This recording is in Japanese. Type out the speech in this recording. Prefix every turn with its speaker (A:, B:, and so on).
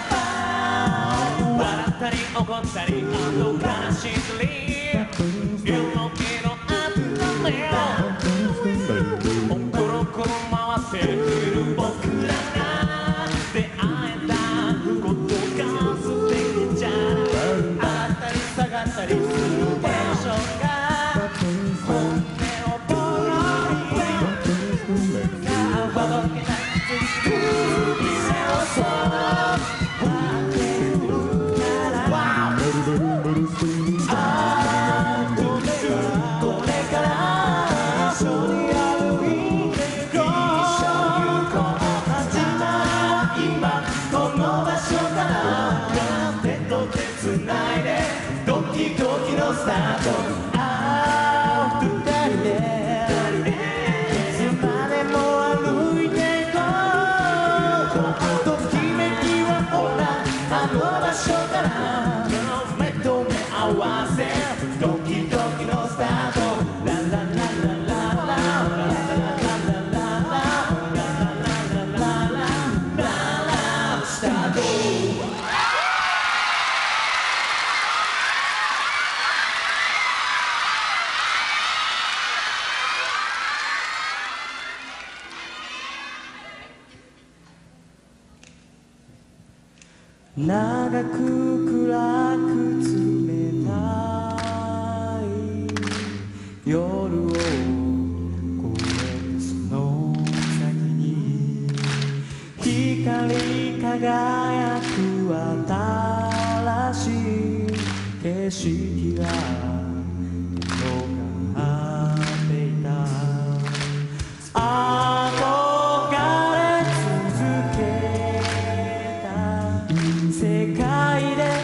A: 笑ったり怒ったり後からしずり夜の気のあったねコロコロ回ってくる僕らが出会えたことが素敵じゃない上がったり下がったりするテンションが本音をポロリほどけた店をそう待ってるからこれから一緒に歩いていこう始まりは今この場所から手と手つないでドキドキのスタート二人でいつまでも歩いていこうときめきはほらあの場所から目と目合わせドキドキのスタートラララララララスタート長く暗く冷たい夜を越えてその先に光り輝く新しい景色が広がっていた憧れ続けた世界で